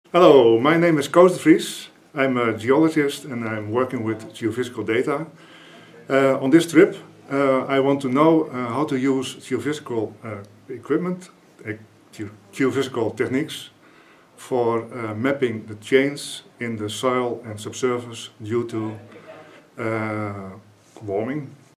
Hello, my name is Koos de Vries. I'm a geologist and I'm working with geophysical data. On this trip I want to know how to use geophysical equipment, geophysical techniques for mapping the change in the soil and subsurface due to warming.